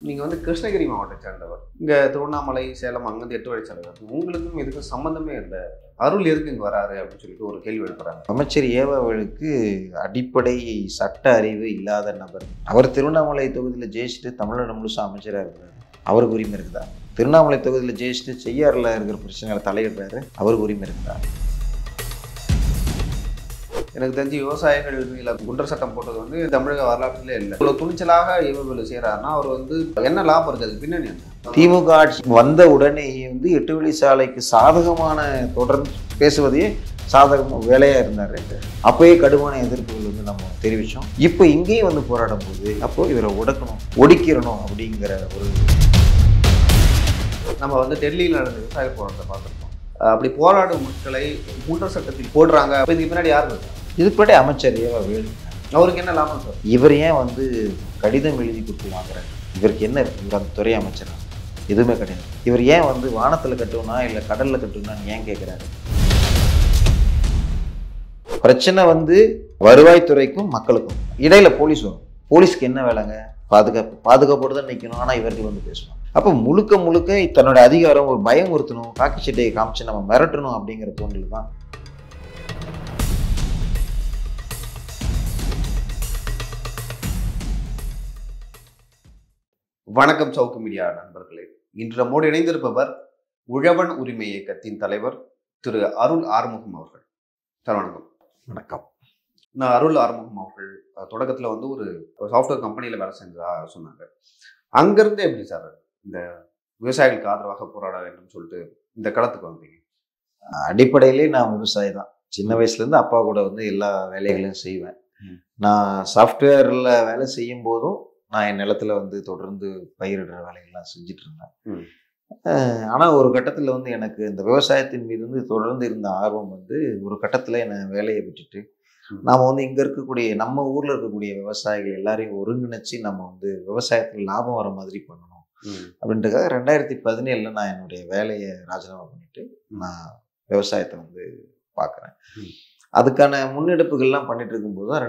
நீங்கள் வந்து கிருஷ்ணகிரி மாவட்டத்தை சேர்ந்தவர். இங்கே திருவண்ணாமலை, சேலம் அங்கேருந்து 8 வழிச்சாலை வருது. உங்களுக்கும் இதுக்கும் சம்மந்தமே இல்லை. அருள் எதுக்கு இங்கே வராரு அப்படின்னு சொல்லிட்டு ஒரு கேள்வி எழுப்புறாங்க. அமைச்சர் ஏவாவலுக்கு அடிப்படை சட்ட அறிவு இல்லாத நபர். அவர் திருவண்ணாமலை தொகுதியில் ஜெயிச்சுட்டு தமிழ்நாடு முழுசாக அமைச்சராக இருக்கிறார். அவருக்கு உரிமை இருக்குதா? திருவண்ணாமலை தொகுதியில் ஜெயிச்சுட்டு செய்யாறில் இருக்கிற பிரச்சனைகளை தலையிடுறாரு. அவருக்கு உரிமை இருக்குதா? எனக்கு தெரிஞ்சு விவசாயிகள் மேல குண்டர் சட்டம் போட்டது வந்து தமிழக வரலாற்றிலே இல்லை. இவ்வளோ துணிச்சலாக ஏவாவல் செய்கிறாருன்னா அவர் வந்து என்ன லாபம் இருக்குது? பின்னணி என்ன? திமுக ஆட்சி வந்த உடனேயே 8 வழிச்சாலைக்கு சாதகமான தொடர்ந்து பேசுவதையே சாதகமாக வேலையாக இருந்தார். அப்போயே கடுமையான எதிர்ப்புகள் நம்ம தெரிவித்தோம். இப்போ இங்கேயும் போராடும் போது அப்போ இவரை ஒடுக்கிடணும் அப்படிங்கிற ஒரு நம்ம டெல்லியில் நடந்த விவசாய போராட்டத்தை பார்த்துருக்கோம். அப்படி போராடும் மக்களை குண்டர் சட்டத்தில் போடுறாங்க. அப்போ இதுக்கு பின்னாடி யார் இருக்கு? இதுக்கு முன்னாடி அமைச்சர் ஏவாவேலு. அவருக்கு என்ன லாபம் சார்? இவர் ஏன் கடிதம் எழுதி கொடுத்து வாங்குறாரு? இவருக்கு என்ன இருக்கு? இவர் அந்த துறை அமைச்சரா? எதுவுமே கிடையாது. இவர் ஏன் வானத்தில் கட்டுவனா இல்லை கடலில் கட்டுவனான்னு ஏன் கேட்குறாரு? பிரச்சனை வருவாய்த்துறைக்கும் மக்களுக்கும் இடையில போலீஸ் வரும். போலீஸ்க்கு என்ன வேலைங்க? பாதுகாப்போடு தான் நிற்கணும். ஆனால் இவர்கள் பேசுவாங்க. அப்போ முழுக்க தன்னோட அதிகாரம் ஒரு பயம் ஒருத்தணும், காக்கி சட்டையை காமிச்சு நம்ம மிரட்டணும் அப்படிங்கிற தோன்றல் தான். வணக்கம் சவுக்கு மீடியா நண்பர்களே. இன்று நம்மோடு இணைந்திருப்பவர் உழவன் உரிமை இயக்கத்தின் தலைவர் திரு அருள் ஆறுமுகம் அவர்கள். சார் வணக்கம். வணக்கம். நான் அருள் ஆறுமுகம் அவர்கள் தொடக்கத்தில் ஒரு சாஃப்ட்வேர் கம்பெனியில் வேலை செஞ்சதா சொன்னாங்க. அங்கேருந்து எப்படி சார் இந்த விவசாயிகளுக்கு ஆதரவாக போராட வேண்டும் சொல்லிட்டு இந்த களத்துக்கு வந்தீங்க? அடிப்படையிலே நான் விவசாயி தான். சின்ன வயசுலேருந்து அப்பா கூட எல்லா வேலைகளையும் செய்வேன். நான் சாஃப்ட்வேரில் வேலை செய்யும் போதும் நான் என் நிலத்துல தொடர்ந்து பயிரிடுற வேலைகள்லாம் செஞ்சுட்டு இருந்தேன். ஆனால் ஒரு கட்டத்தில் எனக்கு இந்த விவசாயத்தின் மீது தொடர்ந்து இருந்த ஆர்வம் ஒரு கட்டத்தில் என்னை வேலையை விட்டுட்டு நாம் இங்கே இருக்கக்கூடிய நம்ம ஊரில் இருக்கக்கூடிய விவசாயிகள் எல்லாரையும் ஒருங்கிணைச்சி நம்ம விவசாயத்தில் லாபம் வர மாதிரி பண்ணணும் அப்படின்றதுக்காக 2017 நான் என்னுடைய வேலையை ராஜினாமா பண்ணிட்டு நான் விவசாயத்தை பார்க்குறேன். அதுக்கான முன்னெடுப்புகள்லாம் பண்ணிட்டு இருக்கும்போது தான்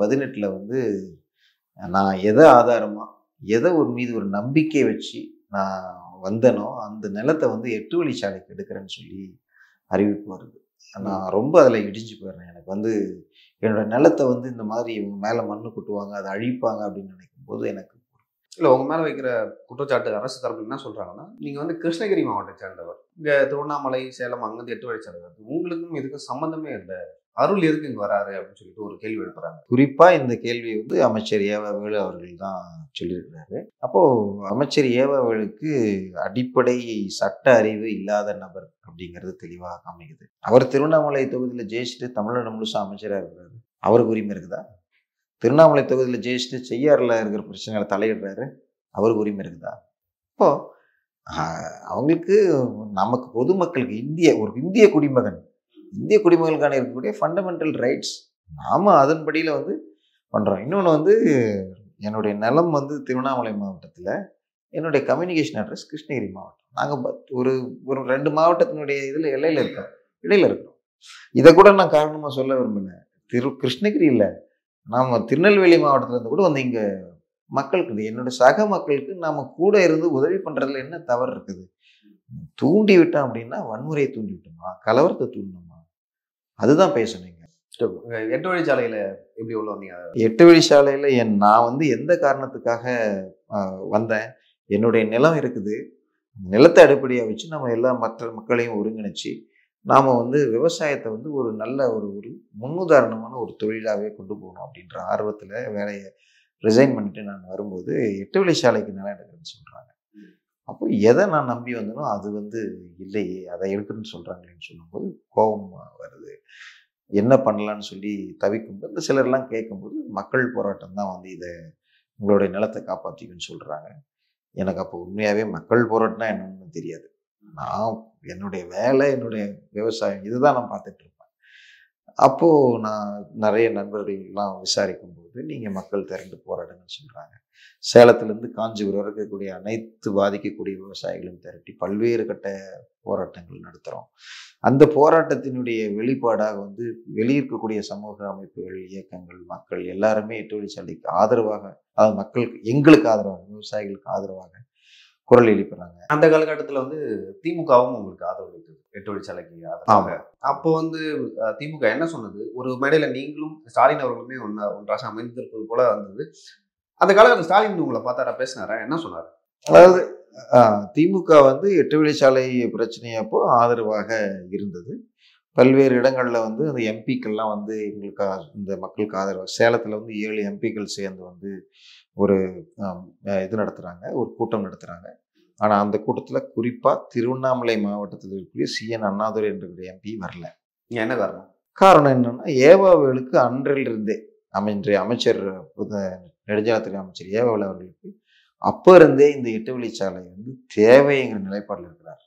2018 நான் எதை ஆதாரமாக எதை மீது ஒரு நம்பிக்கை வச்சு நான் வந்தனோ அந்த நிலத்தை 8 வழிச்சாலைக்கு எடுக்கிறேன்னு சொல்லி அறிவிப்பு வருது. நான் ரொம்ப அதில் இடிஞ்சு போயிடுறேன். எனக்கு என்னோட நிலத்தை இந்த மாதிரி இவங்க மேலே மண்ணு கொட்டுவாங்க, அதை அழிப்பாங்க அப்படின்னு நினைக்கும் போது எனக்கு இல்லை, உங்கள் மேலே வைக்கிற குற்றச்சாட்டு அரசு தரப்பு என்ன சொல்கிறாங்கன்னா, நீங்கள் கிருஷ்ணகிரி மாவட்டத்தை சேர்ந்தவர். இங்கே திருவண்ணாமலை, சேலம் அங்கேருந்து 8 வழிச்சாலை வருது. உங்களுக்கும் இதுக்கும் சம்மந்தமே இல்லை. அருள் எதுக்கு இங்கே வராரு அப்படின்னு சொல்லிட்டு ஒரு கேள்வி எழுப்புறாங்க. குறிப்பாக இந்த கேள்வி அமைச்சர் ஏவாவேலு அவர்கள் தான் சொல்லியிருக்கிறாரு. அப்போது அமைச்சர் ஏவாவேலுக்கு அடிப்படை சட்ட அறிவு இல்லாத நபர் அப்படிங்கிறது தெளிவாக அமைக்குது. அவர் திருவண்ணாமலை தொகுதியில் ஜெயிச்சுட்டு தமிழ்நாடு முழுசாக அமைச்சராக இருக்கிறாரு. அவருக்கு உரிமை இருக்குதா? திருவண்ணாமலை தொகுதியில் ஜெயிச்சுட்டு செய்யாறில் இருக்கிற பிரச்சனைகளை தலையிடுறாரு. அவருக்கு உரிமை இருக்குதா? இப்போது அவங்களுக்கு நமக்கு பொதுமக்களுக்கு ஒரு இந்திய குடிமகன், இந்திய குடிமக்களுக்கான இருக்கக்கூடிய ஃபண்டமெண்டல் ரைட்ஸ் நாம் அதன்படியில் பண்ணுறோம். இன்னொன்று என்னுடைய நிலம் திருவண்ணாமலை மாவட்டத்தில், என்னுடைய கம்யூனிகேஷன் அட்ரஸ் கிருஷ்ணகிரி மாவட்டம். நாங்கள் ஒரு 2 மாவட்டத்தினுடைய இடையில இருக்கிறோம். இதை கூட நான் காரணமாக சொல்ல விரும்பல. கிருஷ்ணகிரி இல்லை, நாம் திருநெல்வேலி மாவட்டத்திலேருந்து கூட இங்கே மக்களுக்கு, என்னோட சக மக்களுக்கு நாம் கூட இருந்து உதவி பண்ணுறதுல என்ன தவறு இருக்குது? தூண்டி விட்டோம் அப்படின்னா வன்முறையை தூண்டி விட்டோமா, கலவரத்தை தூண்டணுமா? அதுதான் பேசணுங்க. 8 வழிச்சாலையில் எப்படி உள்ள வந்தீங்க? 8 வழிச்சாலையில் நான் எந்த காரணத்துக்காக வந்தேன்? என்னுடைய நிலம் இருக்குது. நிலத்தை அடிப்படையாக வச்சு நம்ம எல்லா மக்களையும் ஒருங்கிணைச்சு நாம் விவசாயத்தை ஒரு நல்ல ஒரு முன்னுதாரணமான ஒரு தொழிலாகவே கொண்டு போகணும் அப்படின்ற ஆர்வத்தில் வேலையை ரிசைன் பண்ணிட்டு நான் வரும்போது 8 வழிச்சாலைக்கு நிலம் எடுக்கிறேன்னு சொல்கிறாங்க. அப்போ எதை நான் நம்பி வந்தனோ அது இல்லையே, அதை எடுக்கிறேன்னு சொல்கிறாங்களேன்னு சொல்லும்போது கோபம் வருது. என்ன பண்ணலான்னு சொல்லி தவிக்கும்போது சிலர்லாம் கேட்கும்போது மக்கள் போராட்டம் தான் இதை உங்களுடைய நிலத்தை காப்பாற்றிக்குன்னு சொல்கிறாங்க. எனக்கு அப்போ உண்மையாகவே மக்கள் போராட்டம்னா என்னன்னு தெரியாது. நான் என்னுடைய வேலை, என்னுடைய விவசாயம் இதுதான் நான் பார்த்துட்டு இருப்பேன். அப்போது நான் நிறைய நண்பர்கள்லாம் விசாரிக்கும்போது நீங்கள் மக்கள் திரண்டு போராடுங்கன்னு சொல்கிறாங்க. சேலத்திலேருந்து காஞ்சிபுரம் இருக்கக்கூடிய அனைத்து பாதிக்கக்கூடிய விவசாயிகளும் திரட்டி பல்வேறு கட்ட போராட்டங்கள் நடத்துகிறோம். அந்த போராட்டத்தினுடைய வெளிப்பாடாக வந்து வெளியிருக்கக்கூடிய சமூக அமைப்புகள், இயக்கங்கள், மக்கள் எல்லாருமே 8 வழிச்சாலைக்கு ஆதரவாக, அதாவது மக்களுக்கு எங்களுக்கு ஆதரவாக, விவசாயிகளுக்கு ஆதரவாக குரல் எழுப்புறாங்க. அந்த காலகட்டத்தில் வந்து திமுகவும் உங்களுக்கு ஆதரவு அளித்தது 8 வழிச்சாலைக்கு ஆதரவாக. அப்போ வந்து திமுக என்ன சொன்னது? ஒரு மேடையில் நீங்களும் ஸ்டாலின் அவர்களுமே ஒன்றாக அமைந்திருப்பது போல வந்தது. அந்த காலகட்டத்தில் ஸ்டாலின் உங்களை பார்த்தாரா, பேசினாரா, என்ன சொன்னார்? அதாவது திமுக வந்து 8 வழிச்சாலை பிரச்சனையப்போ ஆதரவாக இருந்தது. பல்வேறு இடங்களில் வந்து அந்த எம்பிக்கள்லாம் வந்து எங்களுக்கு இந்த மக்களுக்கு ஆதரவாக, சேலத்தில் வந்து 7 எம்பிக்கள் சேர்ந்து வந்து ஒரு இது நடத்துகிறாங்க, ஒரு கூட்டம் நடத்துகிறாங்க. ஆனால் அந்த கூட்டத்தில் குறிப்பாக திருவண்ணாமலை மாவட்டத்தில் இருக்கக்கூடிய CN அண்ணாதுரை என்ற எம்பி வரல. என்ன காரணம்? காரணம் என்னன்னா, ஏவாவேலுக்கு அன்றிலிருந்தே இன்றைய அமைச்சர் நெடுஞ்சாலைத்துறை அமைச்சர் ஏவாவேலு அவர்களுக்கு அப்போ இருந்தே இந்த 8 வழிச்சாலை வந்து தேவைங்கிற நிலைப்பாடில் இருக்கிறார்.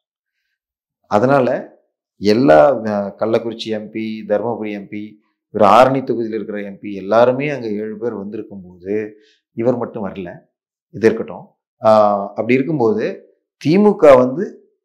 அதனால எல்லா கள்ளக்குறிச்சி எம்பி, தருமபுரி எம்பி, இவர் ஆரணி தொகுதியில் இருக்கிற எம்பி எல்லாருமே அங்கே 7 பேர் வந்திருக்கும்போது இவர் மட்டும் வரல. இது இருக்கட்டும். அப்படி இருக்கும்போது திமுக வந்து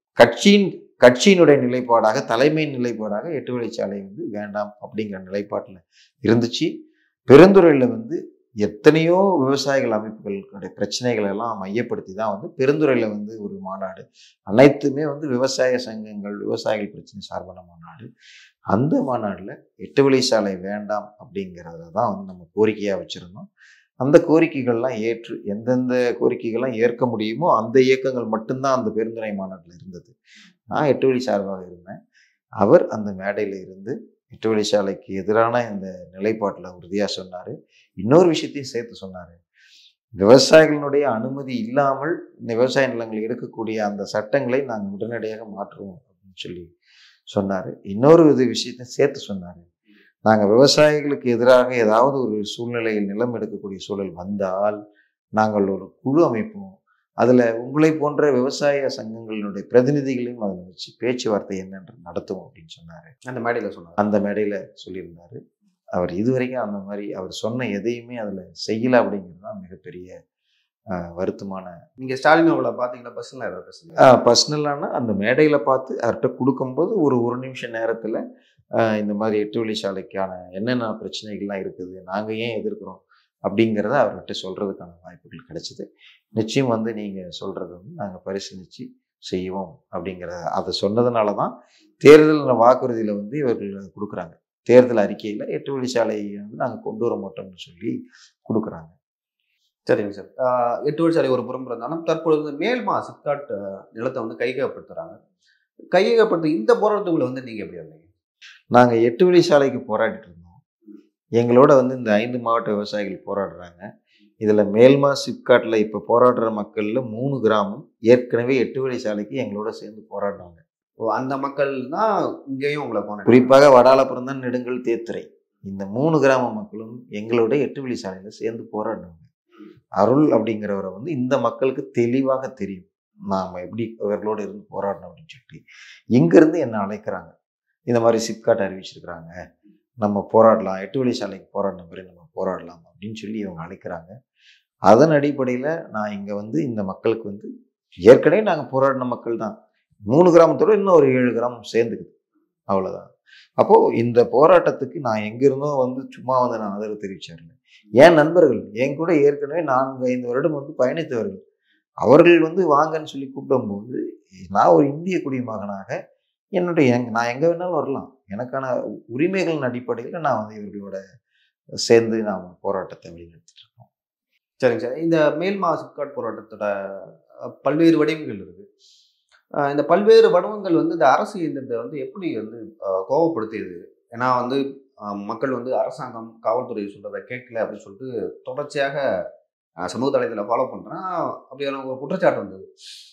கட்சியினுடைய நிலைப்பாடாக, தலைமையின் நிலைப்பாடாக 8 வழிச்சாலை வந்து வேண்டாம் அப்படிங்கிற நிலைப்பாட்டில் இருந்துச்சு. பெருந்துறையில் வந்து எத்தனையோ விவசாயிகள் அமைப்புகளுடைய பிரச்சனைகள் எல்லாம் மையப்படுத்தி தான் வந்து பெருந்துறையில் வந்து ஒரு மாநாடு, அனைத்துமே வந்து விவசாய சங்கங்கள், விவசாயிகள் பிரச்சனை சார்பான மாநாடு. அந்த மாநாட்டில் 8 வழிச்சாலை வேண்டாம் அப்படிங்கிறதுல தான் வந்து நம்ம கோரிக்கையாக வச்சுருந்தோம். அந்த கோரிக்கைகள்லாம் ஏற்று, எந்தெந்த கோரிக்கைகள்லாம் ஏற்க முடியுமோ அந்த இயக்கங்கள் மட்டும்தான் அந்த பெருந்துறை மாநாட்டில் இருந்தது. நான் 8 வழி சார்பாக இருந்தேன். அவர் அந்த மேடையில் இருந்து 8 வழிச்சாலைக்கு எதிரான இந்த நிலைப்பாட்டில் உறுதியாக சொன்னார். இன்னொரு விஷயத்தையும் சேர்த்து சொன்னார். விவசாயிகளுடைய அனுமதி இல்லாமல் இந்த விவசாய நிலங்கள் எடுக்கக்கூடிய அந்த சட்டங்களை நாங்கள் உடனடியாக மாற்றுவோம் அப்படின்னு சொல்லி சொன்னார். இன்னொரு விஷயத்தையும் சேர்த்து சொன்னார். நாங்கள் விவசாயிகளுக்கு எதிராக ஏதாவது ஒரு சூழ்நிலையில் நிலம் எடுக்கக்கூடிய சூழல் வந்தால் நாங்கள் ஒரு குழு அமைப்போம். அதில் உங்களை போன்ற விவசாய சங்கங்களினுடைய பிரதிநிதிகளையும் அதில் வச்சு பேச்சுவார்த்தை என்னென்று நடத்துவோம் அப்படின்னு சொன்னார். அந்த மேடையில் சொன்னார். அந்த மேடையில் சொல்லியிருந்தார். அவர் இதுவரைக்கும் அந்த மாதிரி அவர் சொன்ன எதையுமே அதில் செய்யலை அப்படிங்கிறது தான் மிகப்பெரிய வருத்தமான. நீங்கள் ஸ்டாலின் அவளை பார்த்தீங்களா? பர்சனலாக ஏதாவது பேசுங்க. பர்சனலான அந்த மேடையில் பார்த்து அவர்கிட்ட கொடுக்கும்போது ஒரு நிமிஷம் நேரத்தில் இந்த மாதிரி 8 வழிச்சாலைக்கான என்னென்ன பிரச்சனைகள்லாம் இருக்குது, நாங்கள் ஏன் எதிர்க்கிறோம் அப்படிங்கிறத அவர்கிட்ட சொல்கிறதுக்கான வாய்ப்புகள் கிடைச்சிது. நிச்சயம் வந்து நீங்கள் சொல்கிறது வந்து நாங்கள் பரிசீலித்து செய்வோம் அப்படிங்கிற அதை சொன்னதுனால தான் தேர்தல் வாக்குறுதியில் வந்து இவர்கள் கொடுக்குறாங்க. தேர்தல் அறிக்கையில் 8 வழிச்சாலையை வந்து நாங்கள் கொண்டு வர மாட்டோம்னு சொல்லி கொடுக்குறாங்க. சரிங்க சார். 8 வழிச்சாலை ஒரு புறம் இருந்தாலும் தற்பொழுது மேல்மா சிப்காட் நிலத்தை வந்து கையகப்படுத்துகிறாங்க. கையகப்படுத்த இந்த போராட்டத்துக்குள்ள வந்து நீங்கள் எப்படி இருந்தீங்க? நாங்கள் 8 வழிச்சாலைக்கு போராடிட்டு இருந்தோம். எங்களோட வந்து இந்த 5 மாவட்ட விவசாயிகள் போராடுறாங்க. இதில் மேல்மா சிப்காட்டில் இப்போ போராடுற மக்களில் 3 கிராமம் ஏற்கனவே 8 வழிச்சாலைக்கு எங்களோட சேர்ந்து போராடினாங்க. அந்த மக்கள் தான் இங்கேயும் உங்களை போனாங்க. குறிப்பாக வடாலபுரம் தான், நெடுங்கல், தேத்துறை, இந்த 3 கிராம மக்களும் எங்களோட 8 வழிச்சாலையில் சேர்ந்து போராடினாங்க. அருள் அப்படிங்கிறவரை வந்து இந்த மக்களுக்கு தெளிவாக தெரியும் நாம் எப்படி இவர்களோடு இருந்து போராடணும் அப்படின்னு சொல்லிட்டு இங்கேருந்து என்னை அழைக்கிறாங்க. இந்த மாதிரி சிப்காட் அறிவிச்சிருக்கிறாங்க, நம்ம போராடலாம், 8 வழிச்சாலைக்கு போராடின மாதிரி நம்ம போராடலாம் அப்படின்னு சொல்லி இவங்க அழைக்கிறாங்க. அதன் அடிப்படையில் நான் இங்கே வந்து இந்த மக்களுக்கு வந்து ஏற்கனவே நாங்கள் போராடின மக்கள் தான், 3 கிராமத்தோடு இன்னும் ஒரு 7 கிராமம் சேர்ந்துக்குது, அவ்வளோதான். அப்போது இந்த போராட்டத்துக்கு நான் எங்கேருந்தோ வந்து சும்மா வந்து நான் ஆதரவு தெரிவிச்சாருங்க. என் நண்பர்கள் என் கூட ஏற்கனவே 4-5 வருடம் வந்து பயணித்தவர்கள், அவர்கள் வந்து வாங்கன்னு சொல்லி கூப்பிடும்போது நான் ஒரு இந்திய குடிமகனாக நான் எங்கே வேணாலும் வரலாம், எனக்கான உரிமைகளின் அடிப்படையில் நான் வந்து இவர்களோட சேர்ந்து நாம் போராட்டத்தை வழிநடத்திட்டு இருக்கோம். சரிங்க சார். இந்த மேல்மா சிப்காட் போராட்டத்தோட பல்வேறு வடிவங்கள் இருக்குது. இந்த பல்வேறு வடிவங்கள் வந்து இந்த அரசு இயந்திரத்தை வந்து எப்படி வந்து கோபப்படுத்தியது? ஏன்னா வந்து மக்கள் வந்து அரசாங்கம், காவல்துறை சொல்றதை கேட்கல அப்படின்னு சொல்லிட்டு தொடர்ச்சியாக சமூக தளத்தில் ஃபாலோ பண்ணுறேன். அப்படியான ஒரு குற்றச்சாட்டு வந்தது.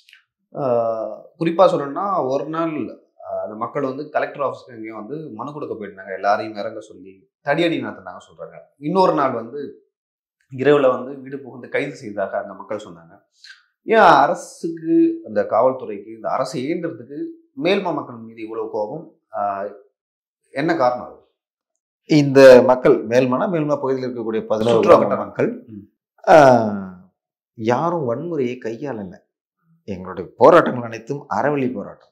குறிப்பாக சொல்லணும்னா ஒரு நாள் அந்த மக்கள் வந்து கலெக்டர் ஆஃபீஸ்க்கு எங்கேயும் வந்து மனு கொடுக்க போயிருந்தாங்க, எல்லாரையும் இறங்க சொல்லி தடியடி நடத்தினாங்க சொல்கிறாங்க. இன்னொரு நாள் வந்து இரவில் வந்து வீடு புகுந்து கைது செய்ததாக அந்த மக்கள் சொன்னாங்க. ஏன் அரசுக்கு, அந்த காவல்துறைக்கு, இந்த அரசு இயந்திரத்துக்கு மேல்மா மக்கள் மீது இவ்வளவு கோபம்? என்ன காரணம் அது? இந்த மக்கள் மேல்மனா பகுதியில் இருக்கக்கூடிய 11 சுற்றுலா கிராம வட்டாரம். மக்கள் ம். யாரும் வன்முறையை கையாளல. எங்களுடைய போராட்டங்கள் அனைத்தும் அறவழி போராட்டம்.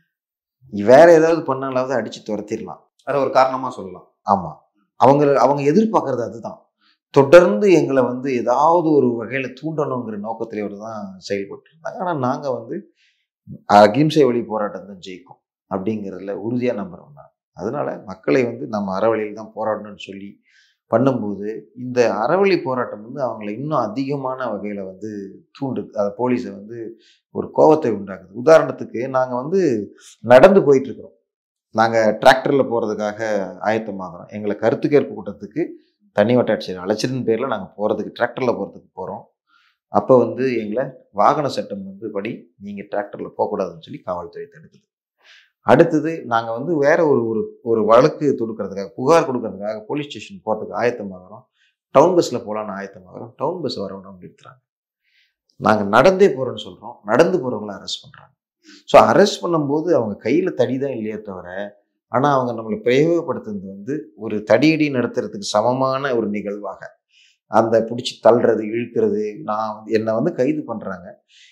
வேற ஏதாவது பண்ணாலாவது அடிச்சு துரத்திடலாம். அதை ஒரு காரணமா சொல்லலாம். ஆமா, அவங்க எதிர்பார்க்கறது அதுதான். தொடர்ந்து எங்களை வந்து ஏதாவது ஒரு வகையில தூண்டணுங்கிற நோக்கத்திலேயோடு தான் செயல்பட்டு இருந்தாங்க. ஆனா நாங்க வந்து அகிம்சை வழி போராட்டம் தான் ஜெயிக்கும் அப்படிங்கிறதுல உறுதியா நம்புறோம் நான். அதனால மக்களை வந்து நம்ம அறவழியில் தான் போராடணும்னு சொல்லி பண்ணும்போது இந்த அறவழி போராட்டம் வந்து அவங்களை இன்னும் அதிகமான வகையில வந்து தூண்டுது. அதை போலீஸை வந்து ஒரு கோபத்தை உண்டாக்குது. உதாரணத்துக்கு நாங்க வந்து நடந்து போயிட்டு இருக்கிறோம். நாங்க டிராக்டர்ல போறதுக்காக ஆயத்தமாகறோம். எங்களை கருத்து கேட்பு கூட்டத்துக்கு தனி வட்டாட்சியர் அழைச்சிருந்த பேர்ல நாங்க போறதுக்கு டிராக்டர்ல போறதுக்கு போறோம். அப்போ வந்து எங்களை வாகன சட்டம் வந்து படி நீங்க டிராக்டர்ல போகக்கூடாதுன்னு சொல்லி காவல்துறை தடுக்குது. அடுத்தது நாங்கள் வந்து வேற ஒரு வழக்கு தொடுக்கிறதுக்காக புகார் கொடுக்கறதுக்காக போலீஸ் ஸ்டேஷன் போகிறதுக்கு ஆயத்தமாகறோம். டவுன் பஸ்ஸில் போகலான்னு ஆயத்தமாகறோம். டவுன் பஸ் வரவங்க நிறுத்துறாங்க. நாங்கள் நடந்தே போகிறோன்னு சொல்கிறோம். நடந்து போகிறவங்கள அரெஸ்ட் பண்ணுறாங்க. ஸோ அரெஸ்ட் பண்ணும்போது அவங்க கையில் தடி தான் இல்லையே தவிர, ஆனால் அவங்க நம்மளை பிரயோகப்படுத்துறது வந்து ஒரு தடியடி நடத்துறதுக்கு சமமான ஒரு நிகழ்வாக அந்த பிடிச்சி தள்ளுறது இழுக்கிறது. என்னை வந்து கைது பண்ணுறாங்க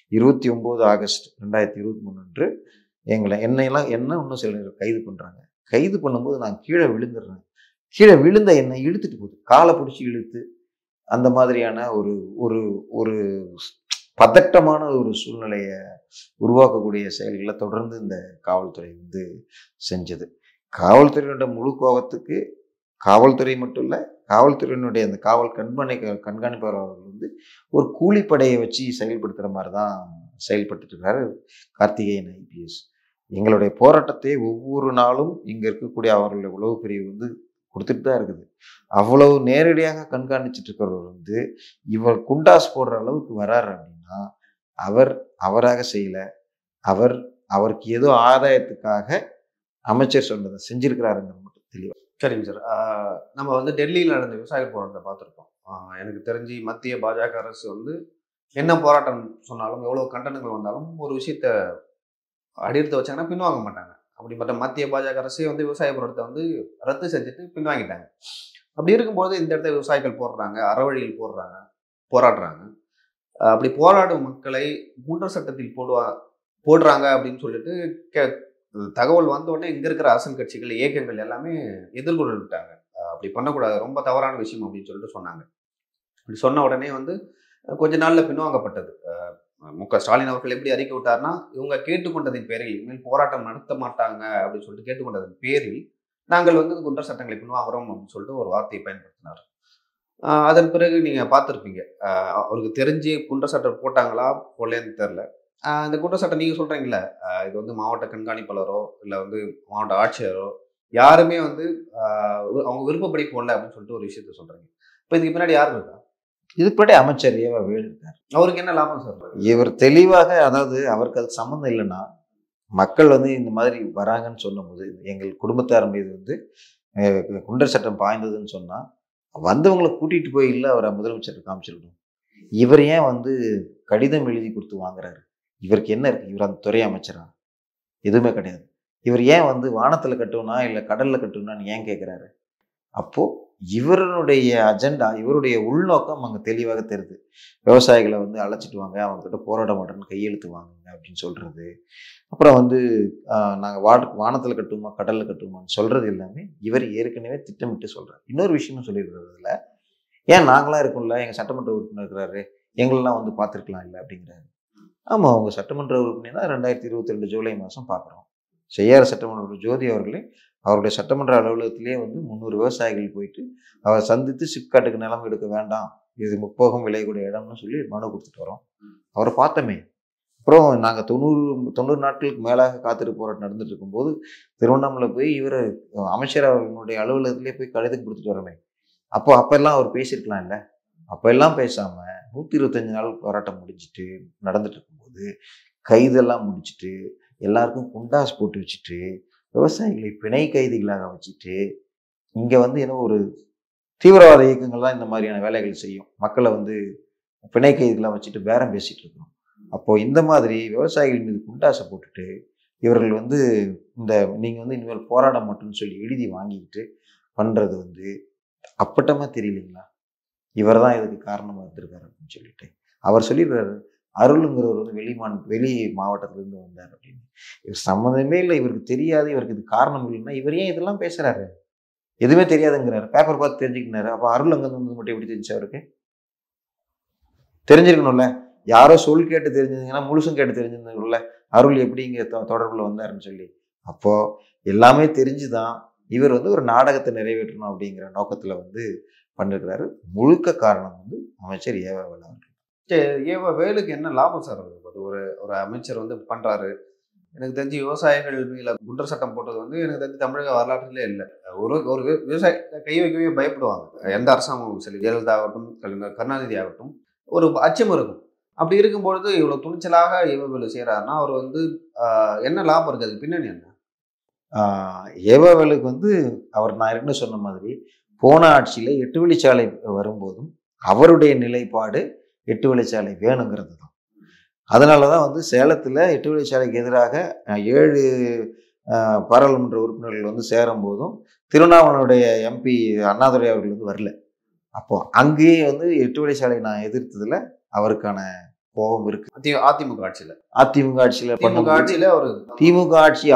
29 ஆகஸ்ட் 2023 அன்று என்னையெல்லாம் இன்னும் சில கைது பண்ணுறாங்க. கைது பண்ணும்போது நான் கீழே விழுந்துடுறேன். கீழே விழுந்த என்னை இழுத்துட்டு போகுது, காலை பிடிச்சி இழுத்து அந்த மாதிரியான ஒரு ஒரு ஒரு பதட்டமான ஒரு சூழ்நிலையை உருவாக்கக்கூடிய செயல்களை தொடர்ந்து இந்த காவல்துறை வந்து செஞ்சது. காவல்துறையினுடைய முழு கோபத்துக்கு காவல்துறை மட்டும் இல்லை, காவல்துறையினுடைய அந்த காவல் கண்காணிப்பாளர்கள் வந்து ஒரு கூலிப்படையை வச்சு செயல்படுத்துகிற மாதிரி தான் செயல்பட்டு இருக்காரு கார்த்திகேயன் ஐபிஎஸ். எங்களுடைய போராட்டத்தை ஒவ்வொரு நாளும் இங்கே இருக்கக்கூடிய அவர்களுடைய உளவு பிரிவு வந்து கொடுத்துட்டு தான் இருக்குது. அவ்வளவு நேரடியாக கண்காணிச்சுட்டு இருக்கிறவர் வந்து இவர் குண்டாஸ் போடுற அளவுக்கு வராரு அப்படின்னா அவராக செய்யலை. அவருக்கு ஏதோ ஆதாயத்துக்காக அமைச்சர் சொன்னதை செஞ்சிருக்கிறாருங்கிறது மட்டும் தெளிவாக. சரிங்க சார். நம்ம வந்து டெல்லியில் நடந்த விவசாய போராட்டத்தை பார்த்துருக்கோம். எனக்கு தெரிஞ்சு மத்திய பாஜக அரசு வந்து என்ன போராட்டம் சொன்னாலும் எவ்வளோ கண்டனங்கள் வந்தாலும் ஒரு விஷயத்த அடியெடுத்து வச்சாங்கன்னா பின்வாங்க மாட்டாங்க. அப்படிப்பட்ட மத்திய பாஜக அரசே வந்து விவசாய போராட்டத்தை வந்து ரத்து செஞ்சுட்டு பின்வாங்கிட்டாங்க. அப்படி இருக்கும்போது இந்த இடத்துல விவசாயிகள் போடுறாங்க, அறவழியில் போராடுறாங்க. அப்படி போராடும் மக்களை குண்டர் சட்டத்தில் போடுறாங்க அப்படின்னு சொல்லிட்டு தகவல் வந்த உடனே இங்க இருக்கிற அரசியல் கட்சிகள் இயக்கங்கள் எல்லாமே எதிர்கொண்டுட்டாங்க. அப்படி பண்ணக்கூடாது, ரொம்ப தவறான விஷயம் அப்படின்னு சொல்லிட்டு சொன்னாங்க. அப்படி சொன்ன உடனே வந்து கொஞ்ச நாள்ல பின்வாங்கப்பட்டது. மு.க. ஸ்டாலின் அவர்கள் எப்படி அறிக்கை விட்டார்னா, இவங்க கேட்டுக்கொண்டதின் பேரில் இனிமேல் போராட்டம் நடத்த மாட்டாங்க அப்படின்னு சொல்லிட்டு கேட்டுக்கொண்டதன் பேரில் நாங்கள் வந்து குண்டர் சட்டங்களை பின்வாங்குறோம் அப்படின்னு சொல்லிட்டு ஒரு வார்த்தையை பயன்படுத்தினார். அதன் பிறகு நீங்க பார்த்துருப்பீங்க, அவருக்கு தெரிஞ்சு குண்டர் சட்டம் போட்டாங்களா போடலன்னு தெரில. இந்த குண்டர் சட்டம் நீங்க சொல்றீங்களே, இது வந்து மாவட்ட கண்காணிப்பாளரோ இல்லை வந்து மாவட்ட ஆட்சியரோ யாருமே வந்து அவங்க விருப்பப்படி போடல அப்படின்னு சொல்லிட்டு ஒரு விஷயத்த சொல்றீங்க. இப்போ இதுக்கு பின்னாடி யார் இருக்கா? இதுக்கு முன்னாடி அமைச்சர் ஏவா வேலு இருக்கார். அவருக்கு என்ன லாபம் சார்? இவர் தெளிவாக, அதாவது அவருக்கு அது சம்மந்தம் இல்லைன்னா மக்கள் வந்து இந்த மாதிரி வராங்கன்னு சொல்லும்போது எங்கள் குடும்பத்தார் மீது வந்து குண்டர் சட்டம் பாய்ந்ததுன்னு சொன்னா வந்தவங்களை கூட்டிட்டு போய் இல்லை அவரை முதலமைச்சருக்கு காமிச்சிருக்கணும். இவர் ஏன் வந்து கடிதம் எழுதி கொடுத்து வாங்குறாரு? இவருக்கு என்ன இருக்கு? இவர் அந்த துறை அமைச்சரா? எதுவுமே கிடையாது. இவர் ஏன் வந்து வானத்துல கட்டுவனா இல்லை கடல்ல கட்டுவனான்னு ஏன் கேட்கிறாரு? அப்போ இவருடைய அஜெண்டா, இவருடைய உள்நோக்கம் அங்கே தெளிவாக தெரியுது. விவசாயிகளை வந்து அழைச்சிட்டு வாங்க, அவங்ககிட்ட போராட மாட்டேன்னு கையெழுத்து வாங்குங்க அப்படின்னு சொல்றது. அப்புறம் வந்து நாங்கள் வானத்தில் கட்டுவோமா கடலில் கட்டுவோமான்னு சொல்றது எல்லாமே இவர் ஏற்கனவே திட்டமிட்டு சொல்றாரு. இன்னொரு விஷயமும் சொல்லியிருக்கிறதுல, ஏன் நாங்களாம் இருக்கோம்ல, எங்கள் சட்டமன்ற உறுப்பினர் இருக்கிறாரு, எங்களெல்லாம் வந்து பார்த்துருக்கலாம் இல்லை அப்படிங்கிறாரு. ஆமாம், அவங்க சட்டமன்ற உறுப்பினர்னா 2022 ஜூலை மாதம் பார்க்குறோம். செய்யார் சட்டமன்ற ஜோதி அவர்களே அவருடைய சட்டமன்ற அலுவலகத்திலேயே வந்து 300 விவசாயிகள் போயிட்டு அவரை சந்தித்து சிப்காட்டுக்கு நிலம் எடுக்க வேண்டாம், இது முப்போகம் விளையக்கூடிய இடம்னு சொல்லி மனு கொடுத்துட்டு வரோம். அவரை பார்த்தோமே. அப்புறம் நாங்கள் 90 நாட்களுக்கு மேலாக காத்திருப்பு போராட்டம் நடந்துட்டு இருக்கும்போது திருவண்ணாமலை போய் இவர் அமைச்சர் அவர்களுடைய அலுவலகத்திலே போய் கடிதம் கொடுத்துட்டு வரோமே. அப்பெல்லாம் அவர் பேசியிருக்கலாம் இல்லை. அப்பெல்லாம் பேசாம 125 நாள் போராட்டம் முடிச்சுட்டு நடந்துட்டு இருக்கும்போது கைதெல்லாம் முடிச்சுட்டு எல்லாருக்கும் குண்டாஸ் போட்டு வச்சுட்டு விவசாயிகளை பிணை கைதிகளாக வச்சுட்டு இங்க வந்து என்ன ஒரு தீவிரவாத இயக்கங்கள் தான் இந்த மாதிரியான வேலைகள் செய்யும். மக்களை வந்து பிணை கைதிகளாக வச்சுட்டு பேரம் பேசிட்டு இருக்கோம். அப்போ இந்த மாதிரி விவசாயிகள் மீது குண்டாசை போட்டுட்டு இவர்கள் வந்து நீங்க வந்து இனிமேல் போராட மாட்டோம்னு சொல்லி எழுதி வாங்கிக்கிட்டு பண்ணுறது வந்து அப்பட்டமாக தெரியலைங்களா? இவர் தான் இதுக்கு காரணமாக இருந்திருக்காரு அப்படின்னு சொல்லிட்டு அவர் சொல்லிடுறாரு. அருளுங்கிறவர் வந்து வெளி மாவட்டத்திலேருந்து வந்தார் அப்படின்னு. இவர் சம்மந்தமே இல்லை, இவருக்கு தெரியாது, இவருக்கு இது காரணம் இல்லைன்னா இவர் ஏன் இதெல்லாம் பேசுகிறாரு? எதுவுமே தெரியாதுங்கிறாரு. பேப்பர் பார்த்து தெரிஞ்சுக்கினாரு. அப்போ அருள் அங்கேருந்து வந்து மட்டும் எப்படி தெரிஞ்சு? அவருக்கு தெரிஞ்சிருக்கணும்ல. யாரோ சொல் கேட்டு தெரிஞ்சிருந்தீங்கன்னா முழுசும் கேட்டு தெரிஞ்சிருந்தீங்கல்ல அருள் எப்படி இங்கே தொடர்பில் வந்தாருன்னு சொல்லி. அப்போது எல்லாமே தெரிஞ்சுதான் இவர் வந்து ஒரு நாடகத்தை நிறைவேற்றணும் அப்படிங்கிற நோக்கத்தில் வந்து பண்ணிருக்கிறாரு. முழுக்க காரணம் வந்து அமைச்சர் ஏவவேலு அவர்கள். ஏவவேலுக்கு என்ன லாபம் சார்? ஒரு ஒரு அமைச்சர் வந்து பண்றாரு. எனக்கு தெரிஞ்சு விவசாயிகள் மேல குண்டர் சட்டம் போட்டது வந்து எனக்கு தெரிஞ்சு தமிழக வரலாற்றிலே இல்லை. ஒரு விவசாயி கை வைக்கவே பயப்படுவாங்க. எந்த அரசாங்கமும் சரி, ஜெயலலிதா ஆகட்டும், கருணாநிதி ஆகட்டும், ஒரு அச்சம் இருக்கும். அப்படி இருக்கும்பொழுது இவ்வளவு துணிச்சலாக ஏவவேலு செய்யறாருன்னா அவர் வந்து என்ன லாபம் இருக்கு? அதுக்கு பின்னணி என்ன? ஏவவேலுக்கு வந்து நான் ஏற்கனவே சொன்ன மாதிரி போன ஆட்சியில் 8 வழிச்சாலை வரும்போதும் அவருடைய நிலைப்பாடு 8 வழிச்சாலை வேணுங்கிறது தான். அதனால தான் வந்து சேலத்தில் 8 வழிச்சாலைக்கு எதிராக 7 பாராளுமன்ற உறுப்பினர்கள் வந்து சேரும் போதும் திருவண்ணாமலையுடைய எம்பி அண்ணாதுரை அவர்கள் வந்து வரல. அப்போ அங்கேயே வந்து 8 வழிச்சாலை நான் எதிர்த்ததுல அவருக்கான கோபம் இருக்கு. அதிமுக ஆட்சியில் திமுக ஆட்சி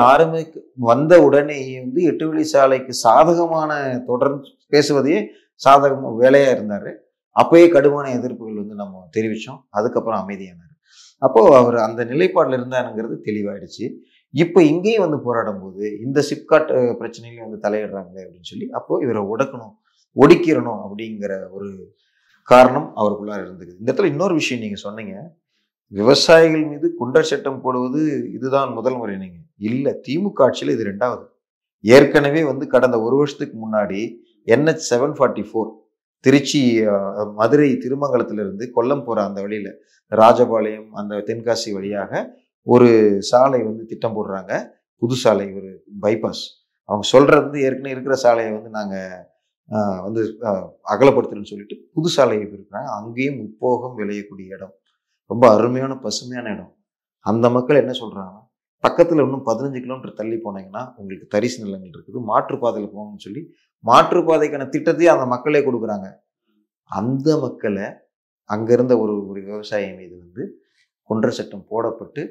வந்த உடனே வந்து 8 வழிச்சாலைக்கு சாதகமான தொடர்ந்து பேசுவதையே சாதகமாக வேலையா இருந்தாரு. அப்பயே கடுமையான எதிர்ப்புகள் வந்து நம்ம தெரிவித்தோம். அதுக்கப்புறம் அமைதியானார். அப்போ அவர் அந்த நிலைப்பாட்டில் இருந்தாருங்கிறது தெளிவாயிடுச்சு. இப்போ இங்கேயும் வந்து போராடும் போது இந்த சிப்காட் பிரச்சனையில வந்து தலையிடுறாங்களே அப்படின்னு சொல்லி அப்போ இவரை ஒடுக்கிடணும் அப்படிங்கிற ஒரு காரணம் அவருக்குள்ளார இருந்தது. இந்த இடத்துல இன்னொரு விஷயம் நீங்க சொன்னீங்க, விவசாயிகள் மீது குண்டர் சட்டம் போடுவது இதுதான் முதல் முறை. நீங்க இல்ல, திமுக ஆட்சியில் இது 2வது. ஏற்கனவே வந்து கடந்த ஒரு வருஷத்துக்கு முன்னாடி NH 744 திருச்சி மதுரை திருமங்கலத்திலிருந்து கொல்லம் போற அந்த வழியில ராஜபாளையம் அந்த தென்காசி வழியாக ஒரு சாலை வந்து திட்டம் போடுறாங்க. புது சாலை, ஒரு பைபாஸ். அவங்க சொல்றது வந்து ஏற்கனவே இருக்கிற சாலையை வந்து நாங்க வந்து அகலப்படுத்துறேன்னு சொல்லிட்டு புது சாலையை இருக்கிறாங்க. அங்கேயும் முப்போகம் விளையக்கூடிய இடம், ரொம்ப அருமையான பசுமையான இடம். அந்த மக்கள் என்ன சொல்றாங்கன்னா, பக்கத்துல இன்னும் 15 கிலோமீட்டர் தள்ளி போனீங்கன்னா உங்களுக்கு தரிசு நிலங்கள் இருக்குது, மாற்றுப்பாதையில் போகணும்னு சொல்லி மாற்றுப்பாதைக்கான திட்டத்தையே அந்த மக்களே கொடுக்குறாங்க. அந்த மக்களை அங்க இருந்த ஒரு விவசாயி மீது வந்து குண்டர் சட்டம் போடப்பட்டு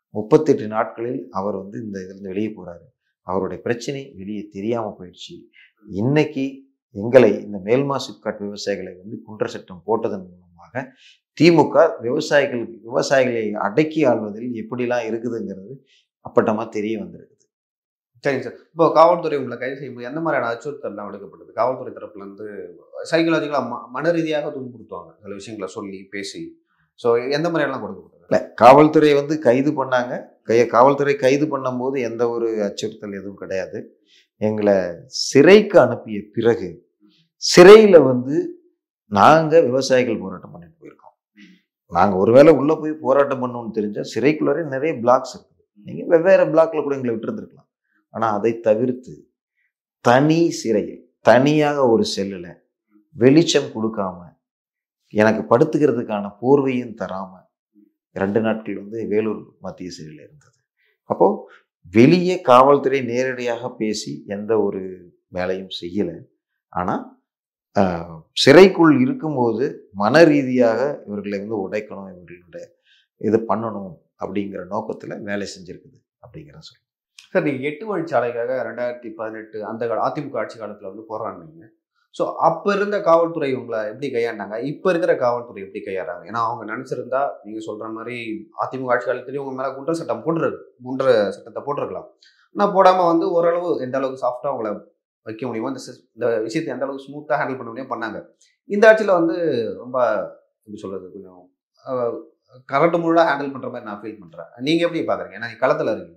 38 நாட்களில் அவர் வந்து இந்த இதுல வெளியே போறாரு. அவருடைய பிரச்சனை வெளியே தெரியாம போயிடுச்சு. இன்னைக்கு எங்களை இந்த மேல்மா சிப்காட் விவசாயிகளை வந்து குண்டர் சட்டம் போட்டதன் மூலமாக திமுக விவசாயிகளை அடக்கி ஆள்வதில் எப்படிலாம் இருக்குதுங்கிறது அப்பட்டமா தெரிய வந்திருக்குது. சரிங்க சார். இப்போ காவல்துறை உங்களை கைது செய்யும்போது எந்த மாதிரியான அச்சுறுத்தல்லாம் விடுக்கப்பட்டது? காவல்துறை தரப்புல இருந்து சைக்கலாஜிக்கலா மன ரீதியாக துன்புறுத்துவாங்க சில விஷயங்களை சொல்லி பேசி. ஸோ எந்த மாதிரியெல்லாம் கொடுக்கப்பட்டது? இல்லை, காவல்துறை வந்து கைது பண்ணாங்க. காவல்துறை கைது பண்ணும்போது எந்த ஒரு அச்சுறுத்தல் எதுவும் கிடையாது. எங்களை சிறைக்கு அனுப்பிய பிறகு சிறையில் வந்து நாங்கள் விவசாயிகள் போராட்டம் பண்ணிட்டு போயிருக்கோம். நாங்கள் ஒருவேளை உள்ளே போய் போராட்டம் பண்ணணும்னு தெரிஞ்சால் சிறைக்குள்ளாரே நிறைய பிளாக்ஸ் இருக்குது. நீங்கள் வெவ்வேறு பிளாக்ல கூட எங்களை விட்டுருந்துருக்கலாம். ஆனால் அதை தவிர்த்து தனி சிறையில் தனியாக ஒரு செல்லில் வெளிச்சம் கொடுக்காம எனக்கு படுத்துக்கிறதுக்கான போர்வையும் தராம 2 நாட்கள் வந்து வேலூர் மத்திய சிறையில் இருந்தது. அப்போ வெளியே காவல்துறை நேரடியாக பேசி எந்த ஒரு வேலையும் செய்யலை. ஆனால் சிறைக்குள் இருக்கும்போது மன ரீதியாக இவர்களை வந்து உடைக்கணும், இவர்களுடைய இது பண்ணணும் அப்படிங்கிற நோக்கத்தில் வேலை செஞ்சிருக்குது அப்படிங்கிற சொல்லி. சார், நீங்கள் 8 வழிச்சாலைக்காக 2018 அந்த அதிமுக ஆட்சி காலத்தில் வந்து போராடினீங்க. ஸோ அப்போ இருந்த காவல்துறை உங்களை எப்படி கையாண்டாங்க? இப்போ இருக்கிற காவல்துறை எப்படி கையாடுறாங்க? ஏன்னா அவங்க நினச்சிருந்தா நீங்கள் சொல்கிற மாதிரி அதிமுக ஆட்சி காலத்துலேயும் உங்க மேலே குண்டர் சட்டத்தை போட்டிருக்கலாம். ஆனால் போடாமல் வந்து ஓரளவு எந்த அளவுக்கு சாஃப்டாக அவங்கள வைக்க முடியுமோ, இந்த விஷயத்தை எந்த அளவுக்கு ஸ்மூத்தாக ஹேண்டில் பண்ண முடியும் பண்ணாங்க. இந்த ஆட்சியில் வந்து ரொம்ப எப்படி சொல்கிறது, கொஞ்சம் கரெக்ட் முழுதாக ஹேண்டில் பண்ணுற மாதிரி நான் ஃபீல் பண்ணுறேன். நீங்கள் எப்படி பார்க்குறீங்க? ஏன்னா களத்தில் இருக்கீங்க.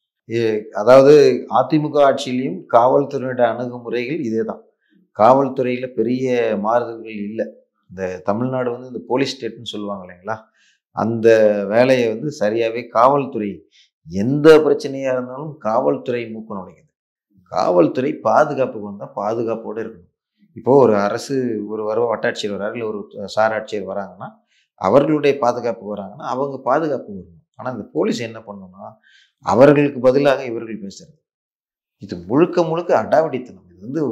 அதாவது அதிமுக ஆட்சியிலையும் காவல்துறையோட அணுகுமுறைகள் இதே தான். காவல்துறையில் பெரிய மாறுதல்கள் இல்லை. இந்த தமிழ்நாடு வந்து இந்த போலீஸ் ஸ்டேட்னு சொல்லுவாங்க இல்லைங்களா, அந்த வேலையை வந்து சரியாகவே காவல்துறை எந்த பிரச்சனையாக இருந்தாலும் காவல்துறை மூக்க நுழைக்குது. காவல்துறை பாதுகாப்புக்கு வந்தால் பாதுகாப்போடு இருக்கணும். இப்போது ஒரு அரசு ஒரு வட்டாட்சியர் வராங்க, இல்லை ஒரு சார் ஆட்சியர் வராங்கன்னா அவர்களுடைய பாதுகாப்பு வராங்கன்னா அவங்க பாதுகாப்பு வரணும். ஆனால் இந்த போலீஸ் என்ன பண்ணணும்னா அவர்களுக்கு பதிலாக இவர்கள் பேசுறது. இது முழுக்க முழுக்க அடாவடித்தனம். இது வந்து ஒரு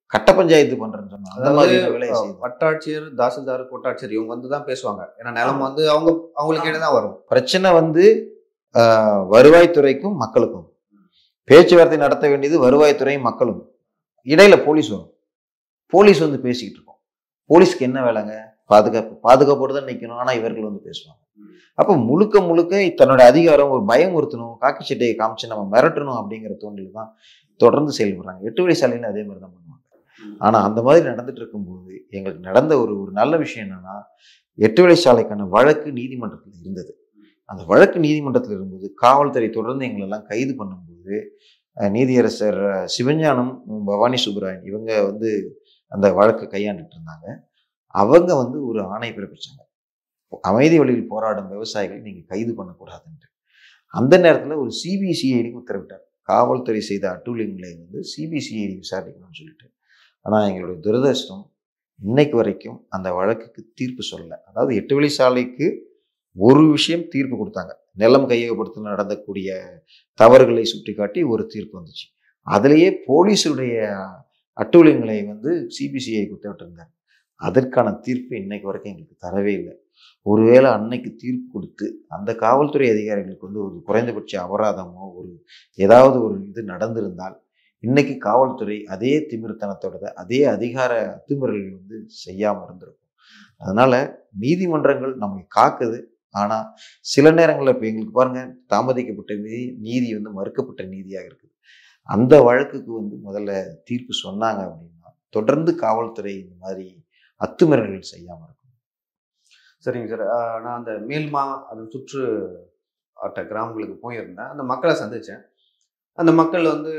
கட்ட பஞ்சாயத்து பண்றேன்னு சொன்னா அந்த மாதிரியான வேலையை செய்யுது. வட்டாட்சியர், தாசில்தார், கோட்டாட்சியர் இவங்க வந்து தான் பேசுவாங்க. ஏன்னா நிலம் வந்து அவங்களுக்கு தான் வரும். பிரச்சனை வந்து வருவாய்த்துறைக்கும் மக்களுக்கும் பேச்சுவார்த்தை நடத்த வேண்டியது வருவாய்த்துறையும் மக்களும். இடையில போலீஸ் வரும். போலீஸ் வந்து பேசிக்கிட்டு இருக்கோம். போலீஸ்க்கு என்ன வேலைங்க? பாதுகாப்போடு தான் நிற்கணும். ஆனா இவர்கள் வந்து பேசுவாங்க. அப்ப முழுக்க முழுக்க தன்னோட அதிகாரம் ஒரு பயமுறுத்தணும், காக்கி சட்டையை காமிச்சு நம்ம மிரட்டணும் அப்படிங்கிற தோண்டில் தான் தொடர்ந்து செயல்படுறாங்க. 8 வழி சாலைன்னு அதே மாதிரி தான் பண்ணுவாங்க. ஆனா அந்த மாதிரி நடந்துட்டு இருக்கும்போது எங்களுக்கு நடந்த ஒரு நல்ல விஷயம் என்னன்னா, 8 வழி சாலைக்கான வழக்கு நீதிமன்றத்தில் இருந்தது. அந்த வழக்கு நீதிமன்றத்தில் இருக்கும்போது காவல்துறை தொடர்ந்து எங்களெல்லாம் கைது பண்ணும்போது நீதியரசர் சிவஞானம், பவானி சுப்ராயன் இவங்க வந்து அந்த வழக்கை கையாண்டுட்டு இருந்தாங்க. அவங்க வந்து ஒரு ஆணை பிறப்பிச்சாங்க. அமைதி வழியில் போராடும் விவசாயிகளை நீங்க கைது பண்ணக்கூடாதுன்ட்டு. அந்த நேரத்தில் ஒரு சிபிசிஐடிக்கு உத்தரவிட்டார். காவல்துறை செய்த அட்டூழியங்களை வந்து சிபிசிஐடி விசாரிக்கணும்னு சொல்லிட்டு. ஆனால் எங்களுடைய துரதிர்ஷ்டம் இன்னைக்கு வரைக்கும் அந்த வழக்குக்கு தீர்ப்பு சொல்லலை. அதாவது 8 வழி சாலைக்கு ஒரு விஷயம் தீர்ப்பு கொடுத்தாங்க. நிலம் கையகப்படுத்த நடந்தக்கூடிய தவறுகளை சுட்டிக்காட்டி ஒரு தீர்ப்பு வந்துச்சு. அதுலேயே போலீஸுடைய அட்டூழியங்களை வந்து சிபிசிஐ உத்தரவிட்டிருந்தார். அதற்கான தீர்ப்பு இன்னைக்கு வரைக்கும் எங்களுக்கு தரவே இல்லை. ஒருவேளை அன்னைக்கு தீர்ப்பு கொடுத்து அந்த காவல்துறை அதிகாரிகளுக்கு வந்து ஒரு குறைந்தபட்ச அபராதமோ ஏதாவது ஒரு இது நடந்திருந்தால் இன்னைக்கு காவல்துறை அதே திமிர்த்தனத்தோட அதே அதிகார அத்துமீறல்கள் வந்து செய்யாமல் இருந்திருக்கும். அதனால நீதிமன்றங்கள் நம்மை காக்குது. ஆனா சில நேரங்களில் இப்போ எங்களுக்கு பாருங்க, தாமதிக்கப்பட்ட நீதி வந்து மறுக்கப்பட்ட நீதியாக இருக்குது. அந்த வழக்குக்கு வந்து முதல்ல தீர்ப்பு சொன்னாங்க அப்படின்னா தொடர்ந்து காவல்துறை இந்த மாதிரி அத்துமீறல்கள் செய்யாமல் இருக்கும். சரிங்க சார். நான் அந்த மேல்மா அதன் சுற்று ஆட்ட கிராமங்களுக்கு போயிருந்தேன். அந்த மக்களை சந்தித்தேன். அந்த மக்கள் வந்து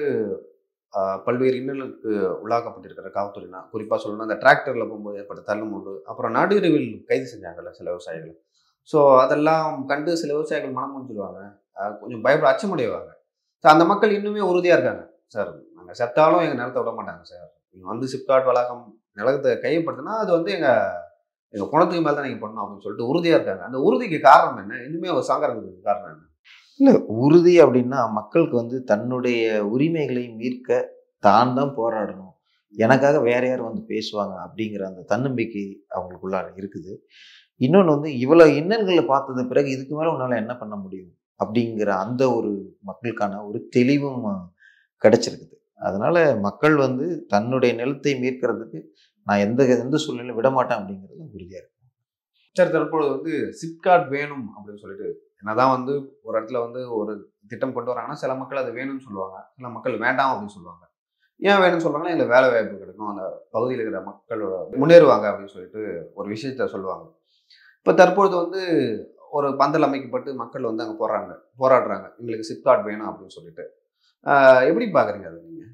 பல்வேறு இன்னலுக்கு உள்ளாக்கப்பட்டிருக்கிற காவல்துறைனா, குறிப்பாக சொல்லணும்னா அந்த டிராக்டரில் போகும்போது ஏற்பட்ட தள்ளுமுள்ளு, அப்புறம் நடுவிரைவில் கைது செஞ்சாங்கல்ல சில விவசாயிகள். ஸோ அதெல்லாம் கண்டு சில விவசாயிகள் மனம் முடிஞ்சிடுவாங்க, கொஞ்சம் பயப்பட அச்சமடைவாங்க. ஸோ அந்த மக்கள் இன்னுமே உறுதியாக இருக்காங்க. சார் நாங்கள் செத்தாலும் எங்கள் நிலத்தை விட மாட்டாங்க சார். நீங்கள் வந்து சிப்காட் வளாகம் நிலத்தை கையப்படுத்தினா அது வந்து எங்கள் பணத்துக்கு மேலே தான் நீங்கள் பண்ணணும் அப்படின்னு சொல்லிட்டு உறுதியாக இருக்காங்க. அந்த உறுதிக்கு காரணம் என்ன? இன்னுமே ஒரு சாங்கறதுக்கு காரணம் என்ன? இல்லை, உறுதி அப்படின்னா மக்களுக்கு வந்து தன்னுடைய உரிமைகளை மீட்க தான் தான் போராடணும், எனக்காக வேற யார் வந்து பேசுவாங்க அப்படிங்கிற அந்த தன்னம்பிக்கை அவங்களுக்குள்ளார இருக்குது. இன்னொன்று வந்து இவ்வளோ இன்னல்களை பார்த்தது பிறகு இதுக்கு மேலே உன்னால் என்ன பண்ண முடியும் அப்படிங்கிற அந்த ஒரு மக்களுக்கான ஒரு தெளிவும் கிடைச்சிருக்குது. அதனால மக்கள் வந்து தன்னுடைய நிலத்தை மீட்கிறதுக்கு நான் எந்த சூழ்நிலையும் விட மாட்டேன் அப்படிங்கிறது உறுதியாக இருக்கு. சார் தற்பொழுது வந்து சிப்காட் வேணும் அப்படின்னு சொல்லிட்டு என்னதான் வந்து ஒரு இடத்துல வந்து ஒரு திட்டம் கொண்டு வராங்கன்னா சில மக்கள் அது வேணும்னு சொல்லுவாங்க, சில மக்கள் வேண்டாம் அப்படின்னு சொல்லுவாங்க. ஏன் வேணும்னு சொல்றாங்கன்னா இல்லை வேலை வாய்ப்பு கிடைக்கும், அந்த பகுதியில் இருக்கிற மக்களோட முன்னேறுவாங்க அப்படின்னு சொல்லிட்டு ஒரு விஷயத்த சொல்லுவாங்க. இப்போ தற்பொழுது வந்து ஒரு பந்தல் அமைக்கப்பட்டு மக்கள் வந்து அங்கே போராடுறாங்க எங்களுக்கு சிப்காட் வேணும் அப்படின்னு சொல்லிட்டு. எப்படி பார்க்குறீங்க அது நீங்கள்?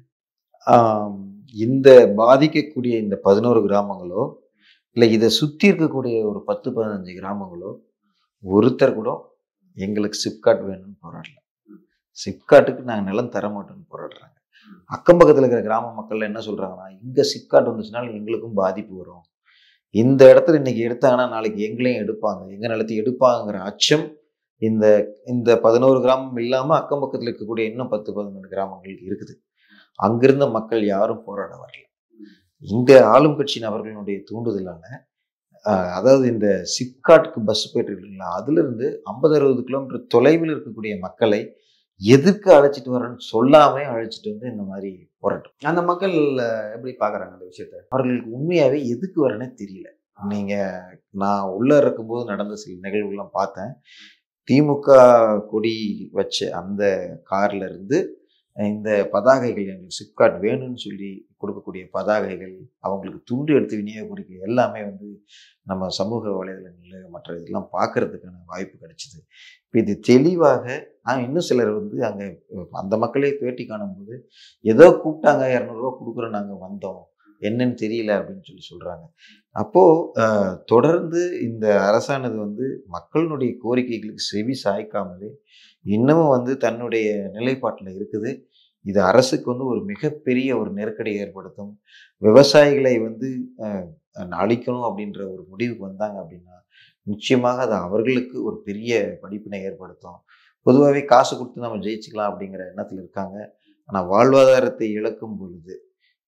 இந்த பாதிக்கக்கூடிய இந்த 11 கிராமங்களோ இல்லை இதை சுற்றி இருக்கக்கூடிய ஒரு 10-15 கிராமங்களோ ஒருத்தர் கூட எங்களுக்கு சிப்காட் வேணும்னு போராடல. சிப்காட்டுக்கு நாங்கள் நிலம் தர மாட்டோம்னு போராடுறாங்க. அக்கம் பக்கத்தில் இருக்கிற கிராம மக்கள் என்ன சொல்றாங்கன்னா, இங்கே சிப்காட் வந்துச்சுனாலும் எங்களுக்கும் பாதிப்பு வரும், இந்த இடத்துல இன்னைக்கு எடுத்தாங்கன்னா நாளைக்கு எங்களையும் எடுப்பாங்க, எங்கள் நிலத்தையும் எடுப்பாங்கிற அச்சம் இந்த இந்த 11 கிராமம் இல்லாமல் அக்கம் பக்கத்தில் இருக்கக்கூடிய இன்னும் 10-12 கிராமங்களுக்கு இருக்குது. அங்கிருந்த மக்கள் யாரும் போராட வரல. இந்த ஆளும் கட்சி நபர்களுடைய தூண்டுதலான அதாவது இந்த சிப்காட்டுக்கு பஸ் போயிட்டு இருக்குங்களா, அதுல இருந்து 50-60 கிலோமீட்டர் தொலைவில் இருக்கக்கூடிய மக்களை எதுக்கு அழைச்சிட்டு வரேன்னு சொல்லாம அழைச்சிட்டு வந்து இந்த மாதிரி போராட்டம். அந்த மக்கள் எப்படி பாக்குறாங்க அந்த விஷயத்த? அவர்களுக்கு உண்மையாவே எதுக்கு வரேன்னே தெரியல. நீங்க நான் உள்ள இருக்கும்போது நடந்த சில நிகழ்வுகள்லாம் பார்த்தேன். திமுக கொடி வச்ச அந்த கார்ல இருந்து இந்த பதாகைகள், எங்களுக்கு சிப்காட் வேணும்னு சொல்லி கொடுக்கக்கூடிய பதாகைகள், அவங்களுக்கு துண்டு எடுத்து விநியோகிக்க எல்லாமே வந்து நம்ம சமூக வலைதளங்களில் மற்ற இதெல்லாம் பார்க்கறதுக்கான வாய்ப்பு கிடைச்சிது. இப்போ இது தெளிவாக இன்னும் சிலர் வந்து அங்கே அந்த மக்களே பேட்டி காணும்போது ஏதோ கூப்பிட்டாங்க, 200 ரூபா கொடுக்குறோம், நாங்கள் வந்தோம், என்னன்னு தெரியல அப்படின்னு சொல்லி சொல்கிறாங்க. அப்போது தொடர்ந்து இந்த அரசானது வந்து மக்களுடைய கோரிக்கைகளுக்கு செவி சாய்க்காமலே இன்னமும் வந்து தன்னுடைய நிலைப்பாட்டில் இருக்குது. இது அரசுக்கு வந்து ஒரு மிகப்பெரிய ஒரு நெருக்கடி ஏற்படுத்தும். விவசாயிகளை வந்து அழிக்கணும் அப்படின்ற ஒரு முடிவுக்கு வந்தாங்க அப்படின்னா நிச்சயமாக அது அவர்களுக்கு ஒரு பெரிய படிப்பினை ஏற்படுத்தும். பொதுவாகவே காசு கொடுத்து நம்ம ஜெயிச்சுக்கலாம் அப்படிங்கிற எண்ணத்தில் இருக்காங்க. ஆனால் வாழ்வாதாரத்தை இழக்கும் பொழுது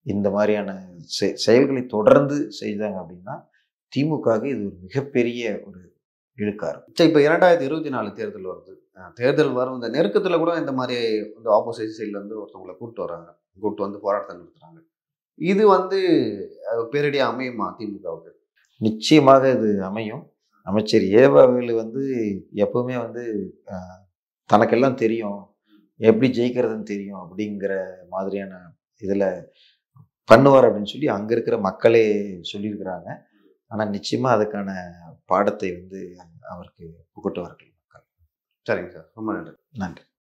இந்த மாதிரியான செயல்களை தொடர்ந்து செய்தாங்க அப்படின்னா திமுகவுக்கு இது ஒரு மிகப்பெரிய ஒரு இழுக்காரு. சரி, இப்போ 2024 தேர்தல் வருது. தேர்தல் வரும் இந்த நெருக்கத்தில் கூட இந்த மாதிரி இந்த ஆப்போசிட் சைட்லேருந்து ஒருத்தவங்களை கூப்பிட்டு வராங்க, கூப்பிட்டு வந்து போராட்டத்தை நிறுத்துறாங்க. இது வந்து பேரடியாக அமையுமா திமுகவுக்கு? நிச்சயமாக இது அமையும். அமைச்சர் ஏவாவேலு எப்பவுமே தனக்கெல்லாம் தெரியும், எப்படி ஜெயிக்கிறதுன்னு தெரியும் அப்படிங்கிற மாதிரியான இதில் பண்ணுவார் அப்படின்னு சொல்லி அங்கே இருக்கிற மக்களே சொல்லியிருக்கிறாங்க. ஆனால் நிச்சயமாக அதுக்கான பாடத்தை அவருக்கு புகட்டுவார்கள் மக்கள். சரிங்க சார், ரொம்ப நன்றி. நன்றி.